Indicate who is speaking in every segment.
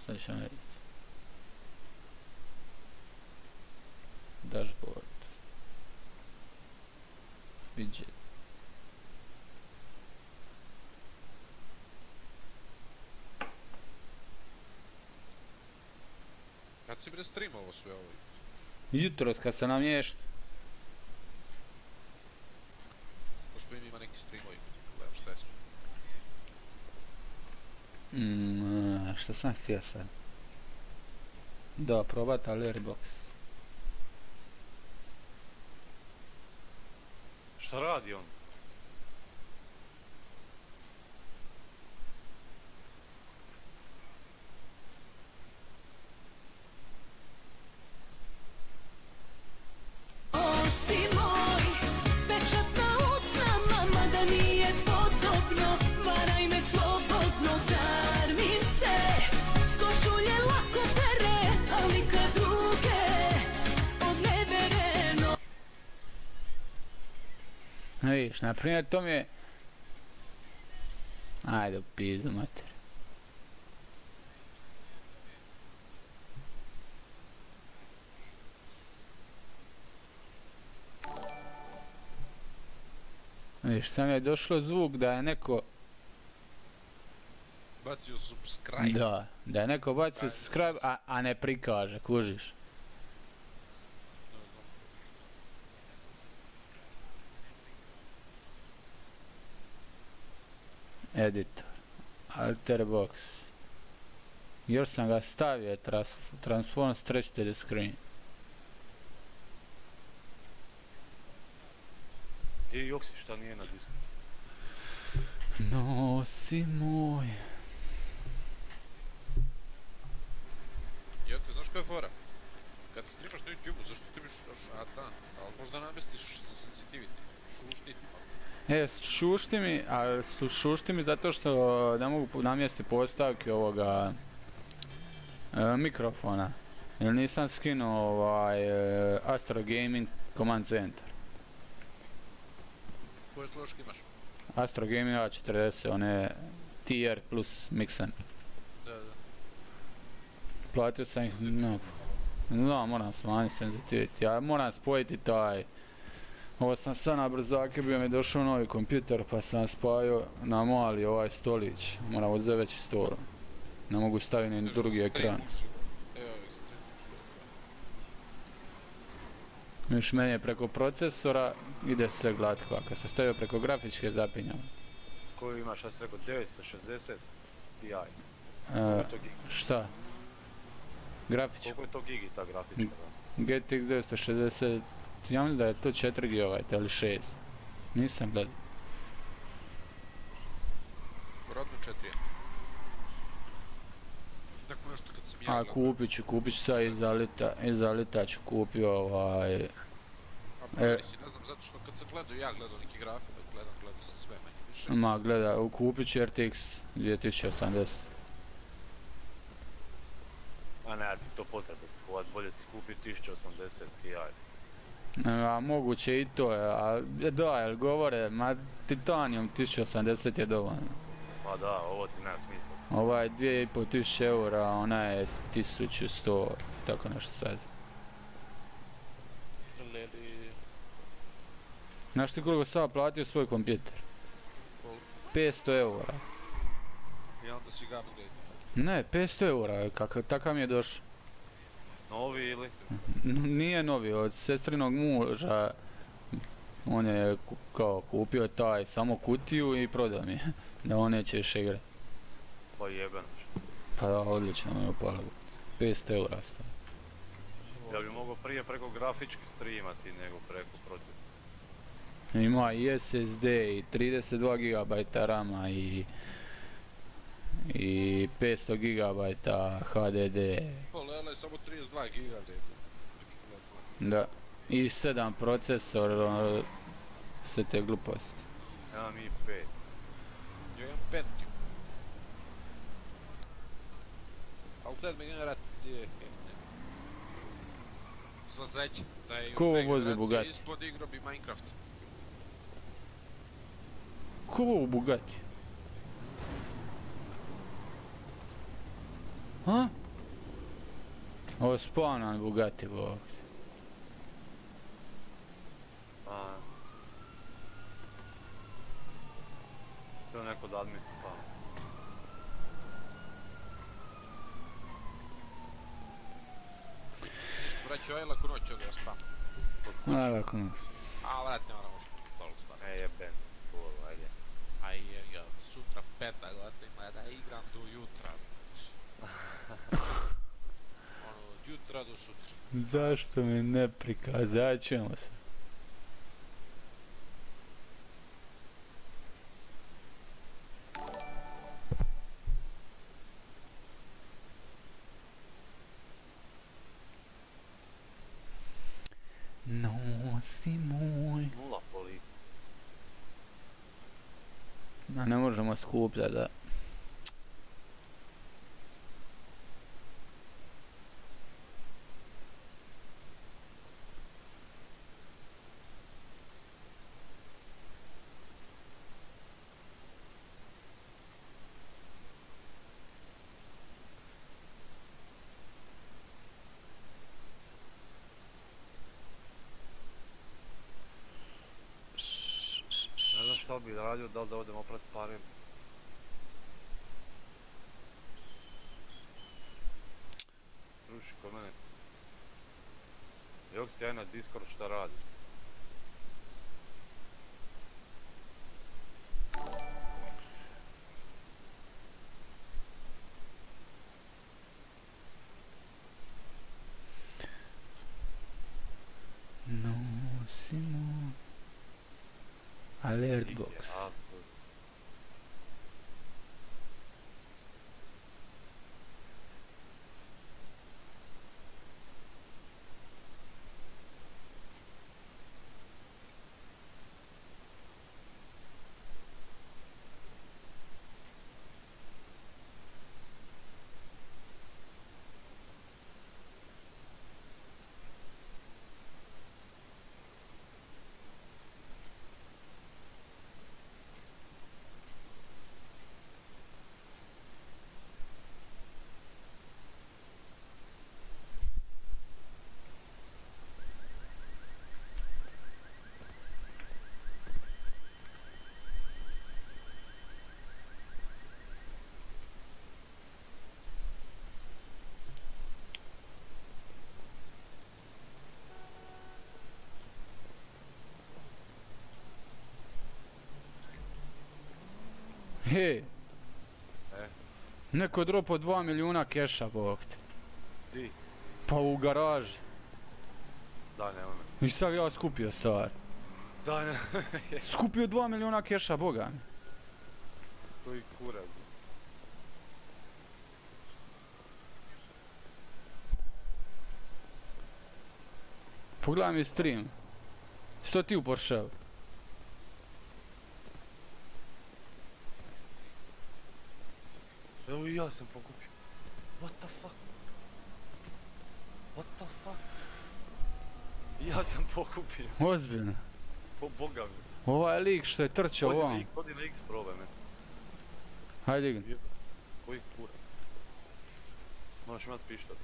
Speaker 1: Sad ćemo vidjeti. Dashboard. Widget.
Speaker 2: Kad si bre streamovo sve ovo?
Speaker 1: Jutros kad se namješta.
Speaker 2: Pošto ima neki streamovi, gledam šta je sve.
Speaker 1: Šta sam htio sad? Da, probat Alertbox.
Speaker 3: Šta radi on?
Speaker 1: Vidiš, naprimjer to mi je... Ajde u pizdu mater. Vidiš, sam je došlo zvuk da je neko...
Speaker 2: Bacio subscribe.
Speaker 1: Da je neko bacio subscribe, a ne prikaže, kužiš. Editor, Alterbox. Još sam ga stavio, transform stretch to the screen.
Speaker 3: I Joksi, šta nije na disku?
Speaker 1: Nosi moj.
Speaker 2: Ja, ti znaš koja je fora? Kad streamaš na YouTube-u, zašto ti biš... A da, ali možda namestiš za sensitivity. Šušti ti malo.
Speaker 1: Šušti mi zato što ne mogu namjestiti postavke ovoga mikrofona. Jer nisam skinuo Astro Gaming Command Center.
Speaker 2: Koje složke imaš?
Speaker 1: Astro Gaming A40, on je tier plus mixen.
Speaker 2: Da.
Speaker 1: Platio sam ih, no, moram smanjiti sensitivity. Ja moram spojiti taj... Ovo sam sad na brzake, bio mi došao novi kompjuter pa sam spajao na mali ovaj stolić. Moram uzeti veći stol. Ne mogu staviti ni drugi ekran. Viš meni je preko procesora, ide sve glatko, a kad se stavio preko grafičke zapinjam.
Speaker 3: Koju imaš, ja sam rekao 960 Ti?
Speaker 1: Šta? Grafičko?
Speaker 3: Koliko je to gigi ta grafička?
Speaker 1: GTX 960, ja mislim da je to 4 GB ili 6. Nisam gledao.
Speaker 2: Vjerojatno 4 je. Tako nešto kad sam ja gledao.
Speaker 1: Kupit ću sad iza lita ću kupio ovaj...
Speaker 2: Ne znam, zato što kad sam ja gledao neki grafik, gledao sam sve manje više.
Speaker 1: Kupit ću RTX 2080.
Speaker 3: A ne, ti to potrebno kupovat, bolje si kupi 1080 Ti.
Speaker 1: Moguće i to je, jer govore, Titanium 1080 je dovoljno.
Speaker 3: Ma da, ovo ti nema smisla.
Speaker 1: Ova je 2500 eura, ona je 1100, tako nešto sad. Znaš ti koliko sam platio svoj kompjuter? 500 eura.
Speaker 2: I onda si ga upgrade.
Speaker 1: Ne, 500 eura, takav mi je došao.
Speaker 3: Novi ili?
Speaker 1: Nije novi, od sestrinog muža. On je kao kupio taj samo kutiju i prodao mi je. Da on neće više igrati.
Speaker 3: Pa jebeno.
Speaker 1: Pa da, odlično mi je upalo. 500 eura stavio.
Speaker 3: Ja bi mogao prije preko grafički streamati nego preko procesora.
Speaker 1: Ima i SSD i 32 GB RAM-a i 500 GB HDD.
Speaker 2: Lele je samo 32 GB.
Speaker 1: Da. I 7 procesor, sve te gluposti.
Speaker 3: Imam i 5.
Speaker 2: Ja imam 5. Ali 7. generacije. Sva sreća. Da je još 2 generacije ispod igro bi Minecraft.
Speaker 1: Ko ovo Bugatti? Ha? Ovo je spawnan Bugatti bog.
Speaker 3: A. To je neko da admin, pa.
Speaker 2: Braću, aj laku noć ovdje ja spam.
Speaker 1: Ma lako noć.
Speaker 2: A, vrat, ne moramo što tolu stvarno.
Speaker 3: Jeben, kurva, ajde.
Speaker 2: Aj, sutra petak, gledajte, ima da igram do jutra, znači. Ono, od jutra do sutra.
Speaker 1: Zašto mi ne prikazat ćemo se? Nosi moj.
Speaker 3: Nula politika.
Speaker 1: Ma ne možemo skupljati, da.
Speaker 3: Ne znam šta bi radio, da li da odem oprat pare. Ruši kod mene. Jok si ja na Discord šta radiš?
Speaker 1: Nosi moj. Alert box.
Speaker 3: A,
Speaker 1: Hej! Neko je dropao 2 milijuna keša, bog te.
Speaker 3: di?
Speaker 1: Pa u garaži.
Speaker 3: Daj, nemoj me.
Speaker 1: I sad ja skupio stvar.
Speaker 3: Daj, ne.
Speaker 1: Skupio 2 milijuna keša, boga mi.
Speaker 3: Koji kurac.
Speaker 1: Pogledaj mi stream. Sto ti u Porscheu.
Speaker 3: Evo i ja sam pokupio. What the fuck? What the fuck? I ja sam pokupio.
Speaker 1: Ozbiljno.
Speaker 3: Po boga mi.
Speaker 1: Ovaj lik što je trčao ovam.
Speaker 3: Hodi na X probaj me.
Speaker 1: Hajde igni.
Speaker 3: Koji kurac. Moraš imat pištat.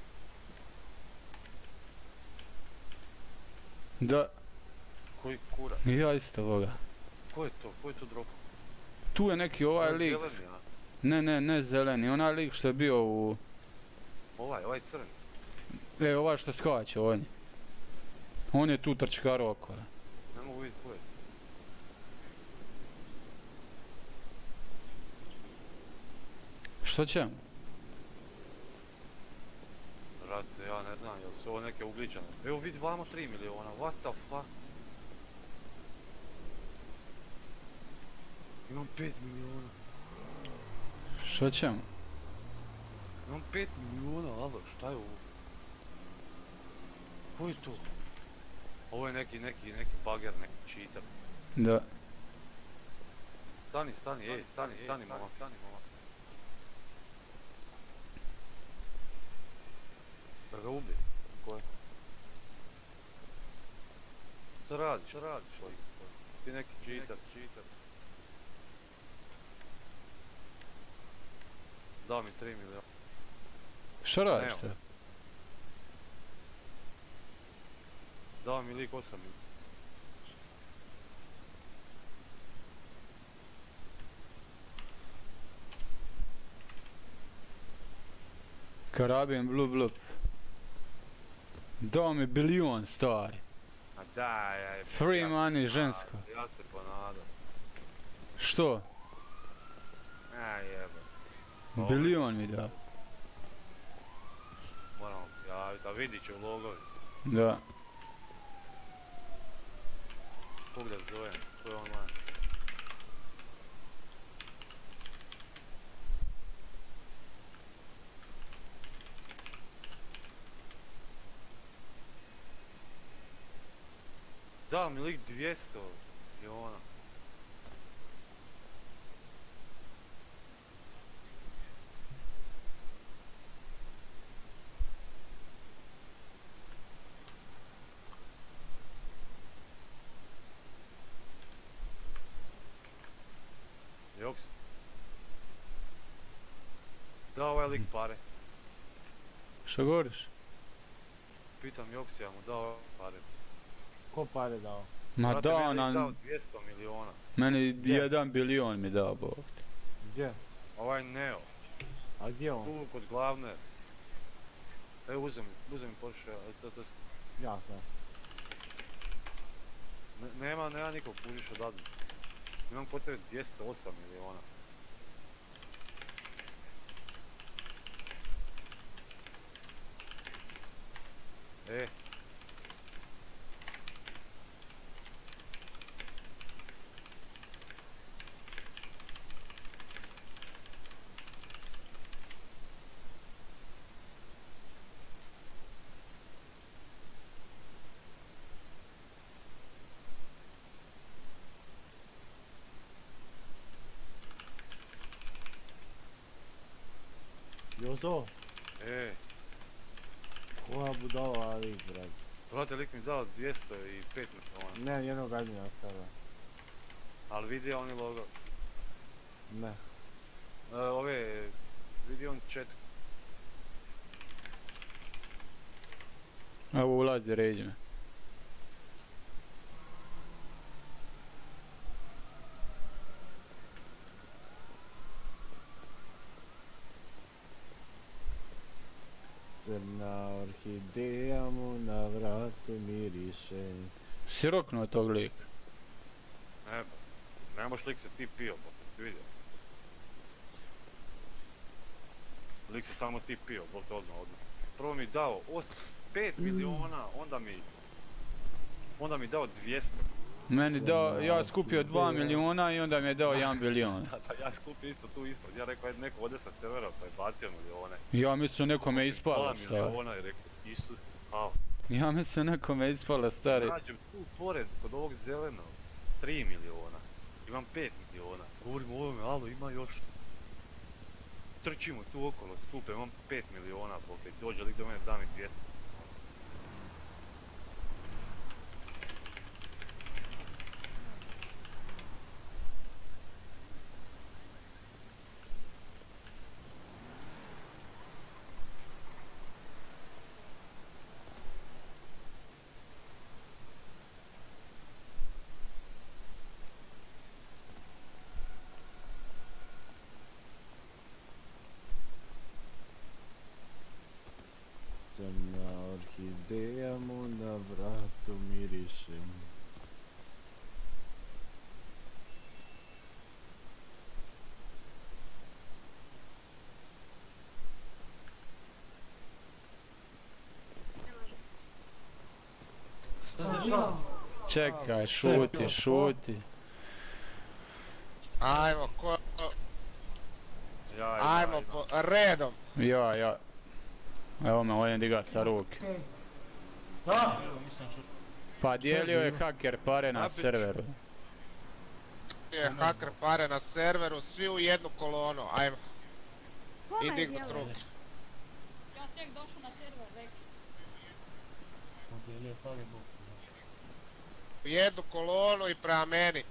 Speaker 1: Da,
Speaker 3: Koji kurac.
Speaker 1: ja isto boga.
Speaker 3: Ko je to? Ko je to dropao?
Speaker 1: Tu je neki ovaj lik.
Speaker 3: Zeleni, a?
Speaker 1: Ne zeleni. Onaj lik što je bio u...
Speaker 3: Ovaj crni.
Speaker 1: Ovaj što skače, on je. On je tu trčkaro okolo.
Speaker 3: Ne mogu vidjeti ko je.
Speaker 1: Što ćemo?
Speaker 3: Brate, ja ne znam, jel su ovo neke ugličane? Evo vidi vamo 3 miliona, what the fuck? Imam 5 miliona.
Speaker 1: Što ćemo?
Speaker 3: Imam 5 miliona, alo, šta je ovo? Ko je to? Ovo je neki bager, neki cheater.
Speaker 1: Da.
Speaker 3: Stani, mama. Da ga ubije. Ko je? Šta radiš? Ti neki cheater. Da mi 3 miliona.
Speaker 1: Šta radiš te?
Speaker 3: Dao mi lik 8 minuta.
Speaker 1: Karabin blub blub. Dao mi bilion stari.
Speaker 3: A daj.
Speaker 1: Free money žensko.
Speaker 3: Ja se ponadam.
Speaker 1: Što?
Speaker 3: Jebe.
Speaker 1: Bilion mi dao.
Speaker 3: Moramo javiti, a vidit ću logovi.
Speaker 1: Da.
Speaker 3: Kog da zovem, ko je online? Da mi lik 200 miliona. Joks. Da ovaj lik pare.
Speaker 1: Što govoriš?
Speaker 3: Pitam Joksija mu dao pare.
Speaker 4: Ko pare dao?
Speaker 1: Ma
Speaker 3: Brate,
Speaker 1: dao
Speaker 3: meni je lik dao
Speaker 1: nam,
Speaker 3: 200 miliona.
Speaker 1: meni
Speaker 4: Gdje?
Speaker 1: 1 bilion mi dao Bog.
Speaker 4: Gdje?
Speaker 3: Ovaj Neo.
Speaker 4: A gdje on?
Speaker 3: Tu kod glavne. Evo uzem mi Porsche, to
Speaker 4: Ja sam.
Speaker 3: nema nikog kužiš odavde. Imam kod sebe 208 miliona.
Speaker 4: Jozo, koja budala lik, brad.
Speaker 3: Brate, lik mi dao 205 miliona.
Speaker 4: Ne, jednog admina sada.
Speaker 3: Ali vidi oni logo.
Speaker 4: Ne.
Speaker 3: Vidi on chat.
Speaker 1: Evo ulazi, ređi me.
Speaker 4: Crna orhideja mu na vratu miriše.
Speaker 1: Si roknuo tog lika.
Speaker 3: Ne moš lik se ti pio, pa ti vidio. Lik se samo ti pio, bol te odmah. Prvo mi dao 5 miliona, onda mi dao 200.
Speaker 1: Meni dao, ja skupio 2 miliona i onda mi je dao 1 bilion.
Speaker 3: Da, ja skupio isto tu ispod. Ja rekao, neko ode sa servera pa je bacio milione.
Speaker 1: Ja mislim nekome ispala
Speaker 3: 2
Speaker 1: stari.
Speaker 3: miliona i rekao, Isus, haos.
Speaker 1: Ja mislim nekome ispala stari.
Speaker 3: Nađem tu pored, kod ovog zelenog, 3 miliona. Imam 5 miliona. Govorim ovome, alo, ima još. Trčimo tu okolo, skupe, imam 5 miliona, pokaj. Dođe lik do mene, da mi 200.
Speaker 4: Crna orhideja mu na vratu miriše.
Speaker 1: Čekaj, šuti.
Speaker 5: Ajmo, ajmo redom.
Speaker 1: Ja. Evo me, ovdje diga sa ruke. Pa dijelio je haker pare na serveru.
Speaker 5: Je haker pare na serveru, svi u jednu kolonu, ajmo. I dignut ruke.
Speaker 6: Ja tek došao na server, rekli.
Speaker 5: U jednu kolonu i prema meni.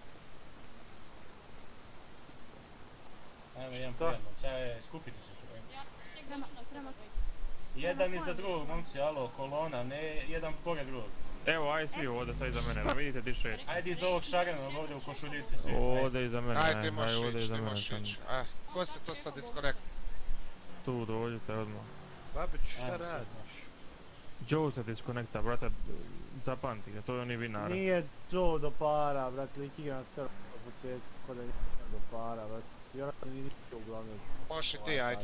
Speaker 7: Ajmo jedan po jednom, skupite se tu.
Speaker 6: Ja tek došao na server, rekli.
Speaker 7: Jedan iza drugog, momci, alo, kolona, ne jedan pored drugog.
Speaker 8: Evo, aj svi ovdje sad iza mene, da vidite di šet.
Speaker 7: Ajde iz ovog šarenog ovdje u košuljici svi.
Speaker 8: Ovdje iza mene,
Speaker 5: Aj ti
Speaker 8: aj
Speaker 5: možeš
Speaker 8: ovdje
Speaker 5: ići,
Speaker 8: iza
Speaker 5: ti
Speaker 8: mene.
Speaker 5: možeš ići. Ko se to sad diskonekt?
Speaker 8: Tu dođite odmah.
Speaker 3: Babić, šta radiš?
Speaker 8: Joe se diskonekta, brate, zapamti ga, to je oni vinara.
Speaker 4: Nije Joe do para, brate, lik igra na srpu u početku, ko da nije do para, brate. Vjerojatno nije ništa uglavnom.
Speaker 5: Možeš i ti, ajde.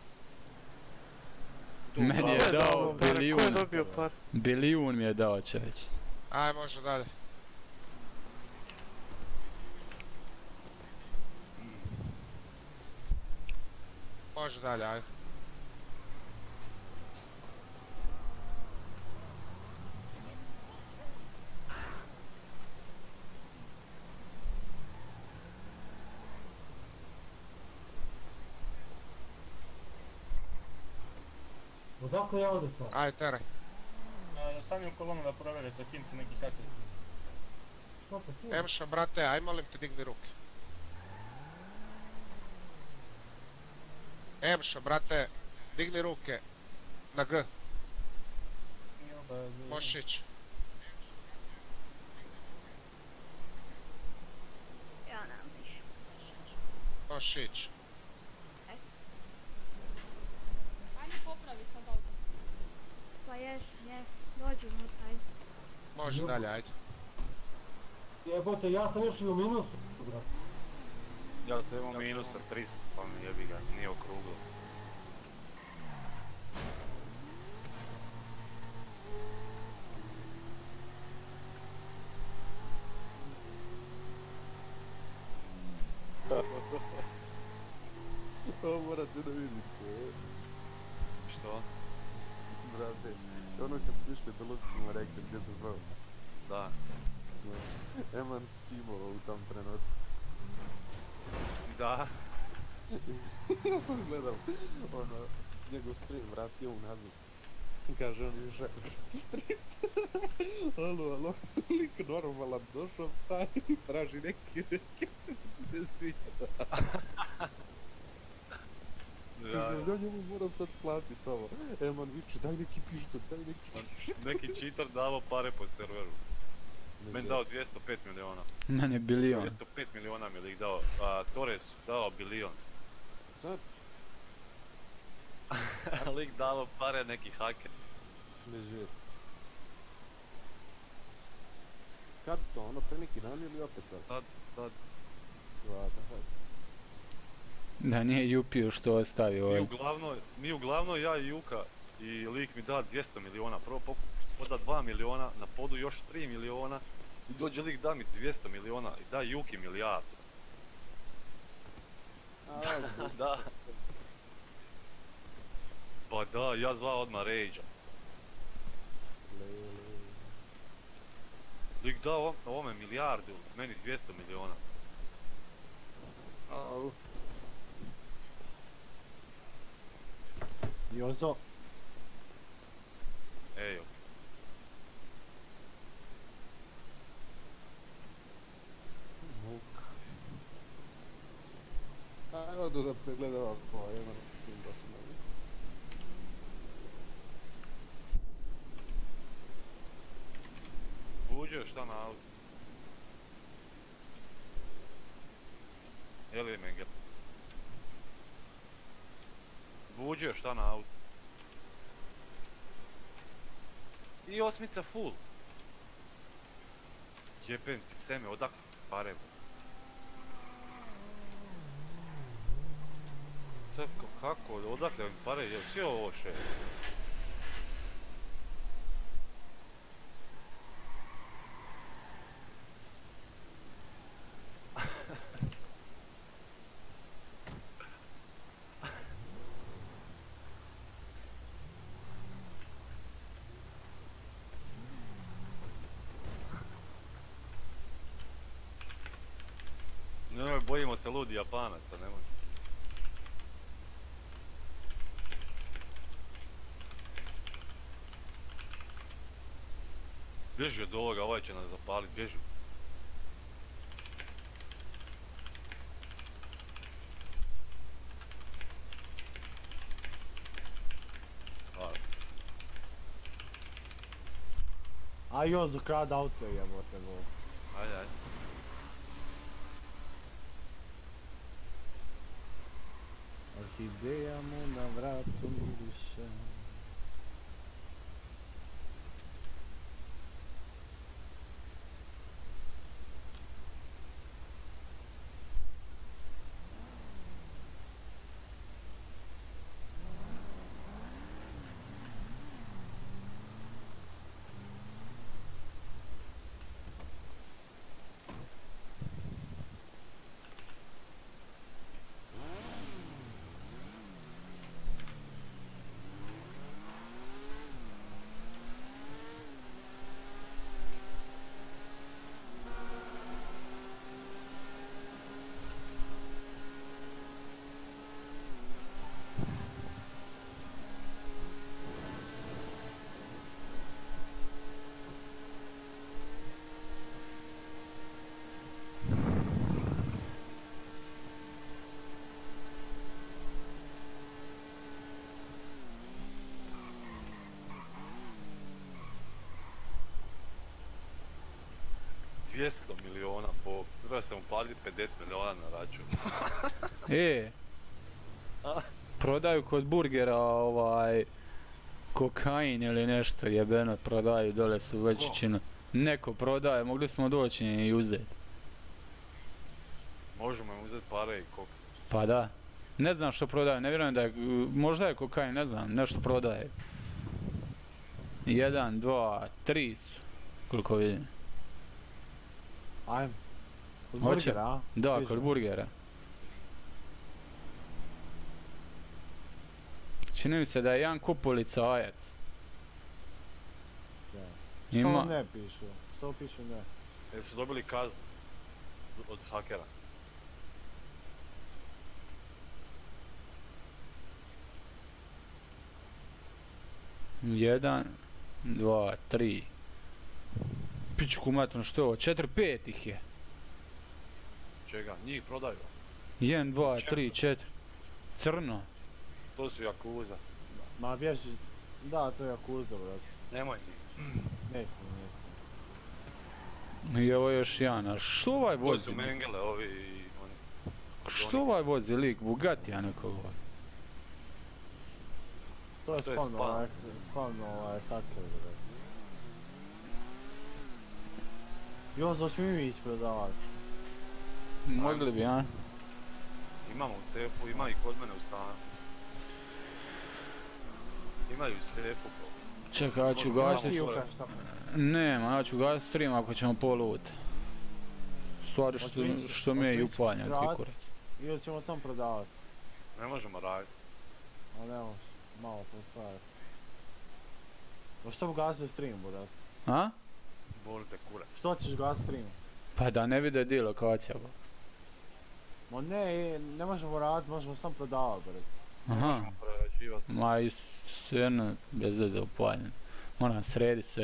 Speaker 1: Meni je dao bilijun.
Speaker 8: Ko je dobio par?
Speaker 1: Bilijun mi je dao, čovječ.
Speaker 5: Aj, može dalje. Može dalje, ajde.
Speaker 9: Odakle ja ovdje sad?
Speaker 5: Aj, teraj.
Speaker 7: Stani u kolonu da provere za kim ti neki kakvi.
Speaker 9: Šta sam tu?
Speaker 5: Emša, brate, aj molim te digni ruke. Emša, brate, digni ruke. Na G. Možeš ići.
Speaker 10: Ja nemam ništa.
Speaker 5: Možeš ići.
Speaker 6: Ajde popravi sad auto.
Speaker 10: Pa jes, dođu unutra, ajde.
Speaker 5: Može dalje, ajde.
Speaker 9: Jebote, ja sam još i u minusu, brate.
Speaker 3: Ja sam imao minusa 300, pa mi jebi ga, nije okruglo.
Speaker 11: Ovo morate da vidite.
Speaker 3: Što?
Speaker 11: Brate, ono kad smo išli do Lukima rekli gdje se zvao.
Speaker 3: Da.
Speaker 11: Eman streamova u tom trenutku.
Speaker 3: Da.
Speaker 11: Ja sam gledao, ono, njegov stream vratio unazad. Kaže on više, stream. Alo, lik normalan došao, traži neki rekice, ne sviđa. Ja njemu moram sad platit ovo. Eman viče, daj neki pištolj, daj neki pištolj.
Speaker 3: Neki cheater davo pare po serveru. Meni dao 205 miliona.
Speaker 1: Meni je bilion.
Speaker 3: 205 miliona mi je lik dao, a Torres dao bilion.
Speaker 11: Sad?
Speaker 3: Lik dao pare neki haker.
Speaker 11: Ne živjet. Kad to, ono pre neki dan ili opet sad?
Speaker 3: Sad.
Speaker 1: Da nije Jupiju što ostavio ovaj.
Speaker 3: Mi uglavnom ja i Juka i lik mi da 200 miliona. Prvo poda 2 miliona, na podu još 3 miliona. I dođe lik da mi 200 miliona i da Juki milijardu. Da. Pa da, ja zvao odmah Rage-a. Lik dao ovome milijardu, meni 200 miliona.
Speaker 4: Jozo.
Speaker 3: Ejo.
Speaker 11: Ajmo da pregledam ako ima s tim da se mogu.
Speaker 3: Buđo šta na auto? Jeli Mengel? Buđo šta na auto? I osmica full. Jebem ti seme, odakle pare? Tako, kako, odakle mi pare, je sve ovo še? Nemoj, bojimo se ludi Japanaca, nemoj. Bježi od ovoga, ovaj će nas zapalit, bježi. A,
Speaker 4: A Jozu krad auto jebote bol.
Speaker 3: Ajde.
Speaker 4: Orhideja mu na vratu miriše.
Speaker 3: $200 miliona, Bog. Treba sam uplatiti 50 miliona na račun.
Speaker 1: Prodaju kod burgera kokain ili nešto jebeno prodaju, dole su već činu. Neko prodaje, mogli smo doći i uzeti.
Speaker 3: Možemo im uzeti pare i koks.
Speaker 1: Pa da. Ne znam što prodaje, ne vjerujem da je, možda je kokain, ne znam, nešto prodaje. 1, 2, 3 su, koliko vidim.
Speaker 4: Ajmo. Kod
Speaker 1: Hoće?
Speaker 4: burgera, a?
Speaker 1: Da,
Speaker 4: Sviđa.
Speaker 1: kod burgera. Čini mi se da je jedan ko policajac.
Speaker 4: Što
Speaker 1: Ima...
Speaker 4: ne pišu? Što pišu ne?
Speaker 3: Jer su dobili kaznu od hakera.
Speaker 1: Jedan, dva, tri. Pičku maternu, što je ovo? 4, 5 ih je.
Speaker 3: Čega? Njih prodaju.
Speaker 1: 1, 2, 3, 4. Crno.
Speaker 3: To su Yakuza.
Speaker 4: Ma bježi... Da, to je Yakuza, brat.
Speaker 3: Nemoj njih.
Speaker 4: Nećemo.
Speaker 1: I evo još jedan, a što ovaj
Speaker 3: To
Speaker 1: vozi?
Speaker 3: su Mengele ovi i oni.
Speaker 1: Što ovaj vozi lik? Bugatija nekog ovaj.
Speaker 4: To je
Speaker 3: To je
Speaker 4: spavno haker, brat. Jozo, hoćemo mi ići prodavat.
Speaker 1: Mogli bi, a?
Speaker 3: Imamo u sefu, ima i kod mene u stanu. Imaju u sefu.
Speaker 1: Čekaj, ja ću gasit... Nema, ja ću gasit stream ako ćemo polut. Stvari što mi je i upaljen kikure.
Speaker 4: Ili ćemo samo prodavat?
Speaker 3: Ne možemo raditi.
Speaker 4: A ne možeš, malo procajati. Pa što bi gasio stream, brat?
Speaker 1: A?
Speaker 3: Bolite kure.
Speaker 4: Što ćeš gasit stream?
Speaker 1: Pa da ne vide di lokacija, ba.
Speaker 4: Ma ne možemo radit, možemo samo prodavat, brat.
Speaker 1: Aha.
Speaker 3: Možemo prerađivati.
Speaker 1: Ma i sve jedno bez veze upaljen. Moram sredit se.